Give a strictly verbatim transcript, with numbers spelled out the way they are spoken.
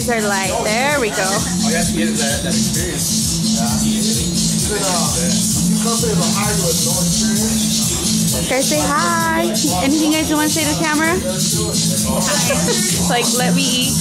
Are light. There we go. All you have to get is that, that experience. Yeah. Even, uh, you come to the high with no experience. Guys, say hi. Anything guys you want to say to the camera? Like, let me eat.